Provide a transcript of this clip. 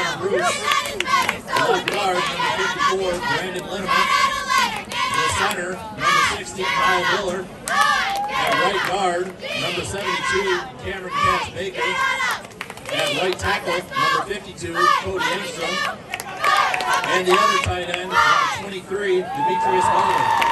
Connor Bruce. The left guard, number 54, Brandon Linneman. The center, number 60, Kyle Miller. At right guard, number 72, Cameron Cash Baker. At right tackle, number 52, Cody Engstrom. And the other tight end, number 23, Demetrius Bowler.